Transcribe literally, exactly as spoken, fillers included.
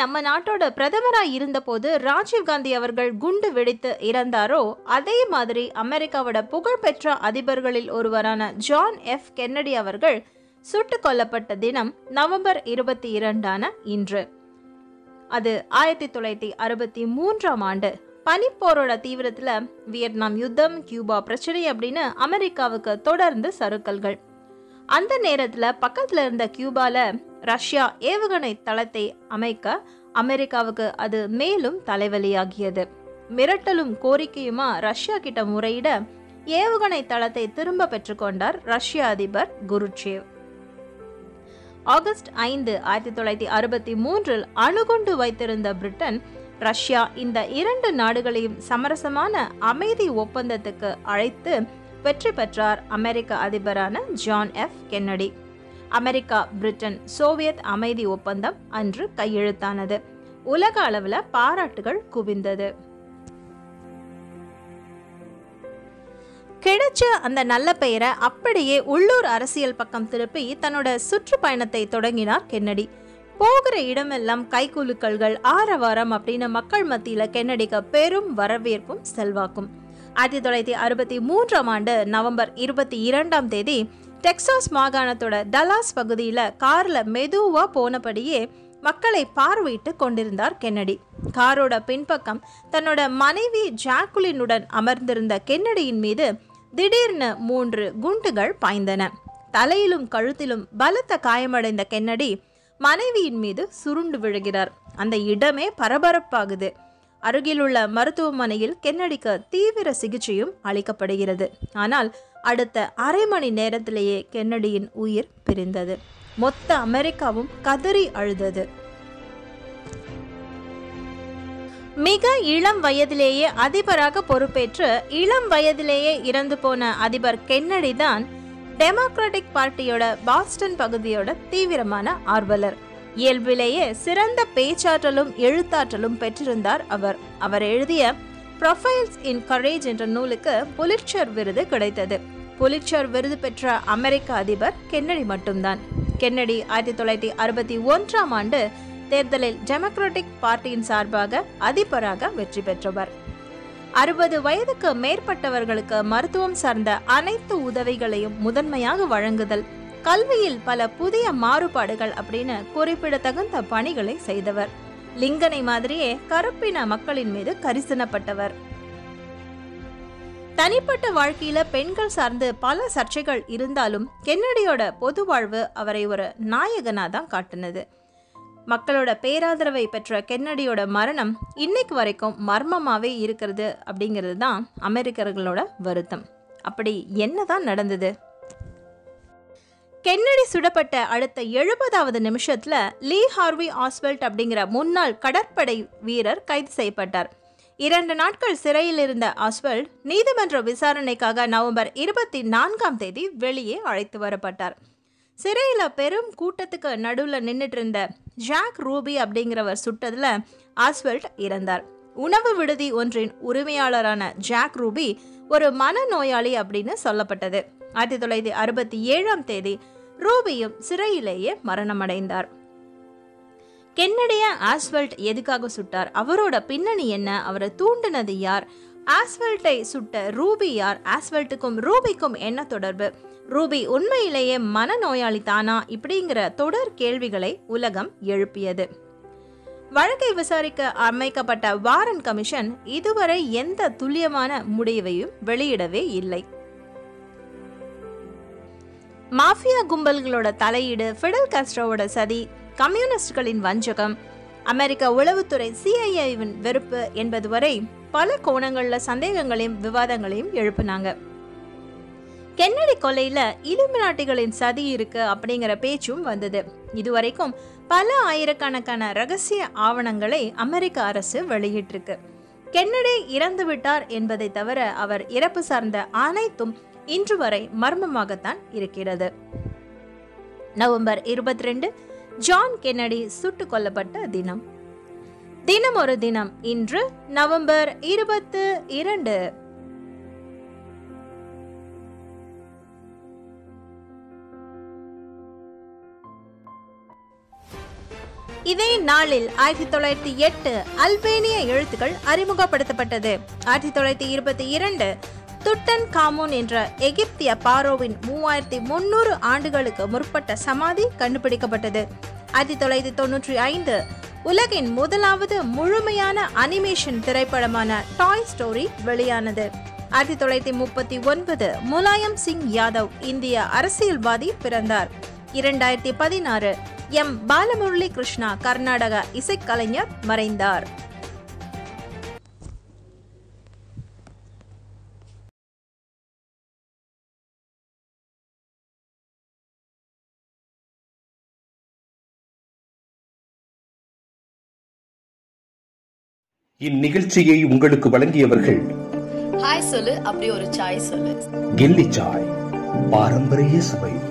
நம்ம நாட்டோட பிரதமராக இருந்தபோது ராஜீவ்காந்தி அவர்கள் குண்டு வெடித்து இறந்தாரோ, அதே மாதிரி அமெரிக்காவோட புகழ்பெற்ற அதிபர்களில் ஒருவரான ஜான் எஃப் கென்னடி அவர்கள் சுட்டுக் கொல்லப்பட்ட தினம் நவம்பர் இருபத்தி இரண்டான இன்று. அது ஆயிரத்தி தொள்ளாயிரத்தி அறுபத்தி மூன்றாம் ஆண்டு. பனிப்போரோட தீவிரத்துல வியட்நாம் யுத்தம், கியூபா பிரச்சனை அப்படின்னு அமெரிக்காவுக்கு தொடர்ந்து சறுக்கல்கள். அந்த நேரத்துல பக்கத்துல இருந்த கியூபால ரஷ்யா ஏவுகணை தளத்தை அமைக்க அமெரிக்காவுக்கு அது மேலும் தலைவலியாகியது. மிரட்டலும் கோரிக்கையுமா ரஷ்யா கிட்ட முறையிட ஏவுகணை தளத்தை திரும்ப பெற்றுக்கொண்டார் ரஷ்ய அதிபர் குருச்சேவ். ஆகஸ்ட் ஐந்து ஆயிரத்தி தொள்ளாயிரத்தி அறுபத்தி மூன்றில் அணுகுண்டு வைத்திருந்த பிரிட்டன் ரஷ்யா இந்த இரண்டு நாடுகளையும் சமரசமான அமைதி ஒப்பந்தத்துக்கு அழைத்து வெற்றி பெற்றார் அமெரிக்க அதிபரான John F Kennedy. America Britain Soviet அமைதி ஒப்பந்தம் அன்று கையெழுத்தானது. உலக அளவில் பாராட்டுகள் குவிந்தது. கிடைச்ச அந்த நல்ல பெயரை அப்படியே உள்ளூர் அரசியல் பக்கம் திருப்பி தன்னோட சுற்றுப்பயணத்தை தொடங்கினார் கென்னடி. போகிற இடமெல்லாம் கைகுலுக்கல்கள், ஆரவாரம் அப்படின்னு மக்கள் மத்தியில கென்னடிக்கு பெரும் வரவேற்பும் செல்வாக்கும். ஆயிரத்தி தொள்ளாயிரத்தி அறுபத்தி மூன்றாம் ஆண்டு நவம்பர் இருபத்தி இரண்டாம் தேதி டெக்சாஸ் மாகாணத்தோட டலாஸ் பகுதியில கார்ல மெதுவா போனபடியே மக்களை பார்வையிட்டு கொண்டிருந்தார் கென்னடி. காரோட பின்பக்கம் தன்னோட மனைவி ஜாக்குலினுடன் அமர்ந்திருந்த கென்னடியின் மீது திடீர்னு மூன்று குண்டுகள் பாய்ந்தன. தலையிலும் கழுத்திலும் பலத்த காயமடைந்த கென்னடி மனைவியின் மீது சுருண்டு விழுகிறார். அந்த இடமே பரபரப்பாகுது. அருகிலுள்ள மருத்துவமனையில் கென்னடிக்கு தீவிர சிகிச்சையும் அளிக்கப்படுகிறது. ஆனால் அடுத்த அரை மணி நேரத்திலேயே கென்னடியின் உயிர் பிரிந்தது. மொத்த அமெரிக்காவும் கதறி அழுதது. மிக இளம் வயதிலேயே அதிபராக பொறுப்பேற்று இளம் வயதிலேயே இறந்து போன அதிபர் கென்னடி தான் டெமோக்ராட்டிக் பார்ட்டியோட பாஸ்டன் பகுதியோட தீவிரமான ஆர்வலர். இயல்பிலேயே சிறந்த பேச்சாற்றலும் எழுத்தாற்றலும் பெற்றிருந்தார் அவர். அவர் எழுதிய ப்ரொஃபைல்ஸ் இன் கரேஜ் என்ற நூலுக்கு புலிட்சர் விருது கிடைத்தது. புலிட்சர் விருது பெற்ற அமெரிக்க அதிபர் கென்னடி மட்டும்தான். கென்னடி ஆயிரத்தி தொள்ளாயிரத்தி அறுபத்தி ஒன்றாம் ஆண்டு தேர்தலில் டெமோக்ராட்டிக் பார்ட்டியின் சார்பாக அதிபராக வெற்றி பெற்றவர். அறுபது வயதுக்கு மேற்பட்டவர்களுக்கு மருத்துவம் சார்ந்த அனைத்து உதவிகளையும் முதன்மையாக வழங்குதல், கல்வியில் பல புதிய மாறுபாடுகள் அப்படின்னு குறிப்பிடத்தகுந்த பணிகளை செய்தவர். லிங்கனை மாதிரியே கருப்பின மக்களின் மீது கரிசனப்பட்டவர். தனிப்பட்ட வாழ்க்கையில பெண்கள் சார்ந்து பல சர்ச்சைகள் இருந்தாலும் கென்னடியோட பொது வாழ்வு அவரை ஒரு நாயகனா தான் காட்டுனது. மக்களோட பேராதரவை பெற்ற கென்னடியோட மரணம் இன்னைக்கு வரைக்கும் மர்மமாவே இருக்கிறது அப்படிங்கிறது தான் அமெரிக்கர்களோட வருத்தம். அப்படி என்னதான் நடந்தது? கென்னடி சுடப்பட்ட அடுத்த எழுபதாவது நிமிஷத்துல லீ ஹார்வி ஆஸ்வெல்ட் அப்படிங்கிற முன்னாள் கடற்படை வீரர் கைது செய்யப்பட்டார். இரண்டு நாட்கள் சிறையில் இருந்த ஆஸ்வெல்ட் நீதிமன்ற விசாரணைக்காக நவம்பர் இருபத்தி நான்காம் தேதி வெளியே அழைத்து வரப்பட்டார். சிறையில பெரும் கூட்டத்துக்கு நடுவில் நின்றுட்டு இருந்த ஜாக் ரூபி அப்படிங்கிறவர் சுட்டதுல ஆஸ்வெல்ட் இறந்தார். உணவு விடுதி ஒன்றின் உரிமையாளரான ஜாக் ரூபி ஒரு மனநோயாளி அப்படின்னு சொல்லப்பட்டது. ஆயிரத்தி தொள்ளாயிரத்தி அறுபத்தி ஏழாம் தேதி ரூபியும் சிறையிலேயே மரணமடைந்தார். கென்னடிய ஆஸ்வெல்ட் எதுக்காக சுட்டார்? அவரோட பின்னணி என்ன? அவரை தூண்டினது யார்? ஆஸ்வெல்ட்டை சுட்ட ரூபி யார்? ஆஸ்வெல்ட்டுக்கும் ரூபிக்கும் என்ன தொடர்பு? ரூபி உண்மையிலேயே மனநோயாளி தானா? இப்படிங்கிற தொடர் கேள்விகளை உலகம் எழுப்பியது. வழக்கை விசாரிக்க அமைக்கப்பட்ட வாரன் கமிஷன் இதுவரை எந்த துல்லியமான முடிவையும் வெளியிடவே இல்லை. மாஃபியா கும்பல்களோட தலையீடு, ஃபிடல் காஸ்ட்ரோவோட சதி, கம்யூனிஸ்டுகளின் வஞ்சகம், அமெரிக்க உளவுத்துறை சிஐஏவின் வெறுப்பு என்பது வரை பல கோணங்கள்ல சந்தேகங்களையும் விவாதங்களையும் எழுப்பினாங்க. கென்னடி கொலையில இலுமினாட்டிகளின் சதி இருக்கு அப்படிங்கிற பேச்சும் வந்தது. இதுவரைக்கும் பல ஆயிரக்கணக்கான ரகசிய ஆவணங்களை அமெரிக்க அரசு வெளியிட்டிருக்கு. கென்னடி இறந்து விட்டார் என்பதை தவிர அவர் இறப்பு சார்ந்த அனைத்தும் இன்று வரை மர்மமாகத்தான் இருக்கிறது. நவம்பர் இருபத்தி ரெண்டு ஜான் கென்னடி சுட்டுக் கொல்லப்பட்ட தினம். தினம் ஒரு தினம். இன்று நவம்பர் இருபத்தி இரண்டு. இதே நாளில் ஆயிரத்தி தொள்ளாயிரத்தி எட்டு அல்பேனிய எழுத்துக்கள் அறிமுகப்படுத்தப்பட்டது. ஆயிரத்தி தொள்ளாயிரத்தி இருபத்தி இரண்டு துட்டன் காமூன் என்ற எகிப்திய பாரோவின் மூவாயிரத்தி முன்னூறு ஆண்டுகளுக்கு முற்பட்ட சமாதி கண்டுபிடிக்கப்பட்டது. ஆயிரத்தி தொள்ளாயிரத்தி தொன்னூற்றி ஐந்து உலகின் முதலாவது முழுமையான அனிமேஷன் திரைப்படமான டாய் ஸ்டோரி வெளியானது. ஆயிரத்தி தொள்ளாயிரத்தி முப்பத்தி ஒன்பது முலாயம் சிங் யாதவ் இந்திய அரசியல்வாதி பிறந்தார். இரண்டாயிரத்தி பதினாறு எம் பாலமுரளி கிருஷ்ணா கர்நாடக இசைக்கலைஞர் மறைந்தார். இந்நிகழ்ச்சியை உங்களுக்கு வழங்கியவர்கள் ஹாய் சொல்லு அப்படி ஒரு சாய் சொல்லு கில்லி சாய், பாரம்பரிய சுவை.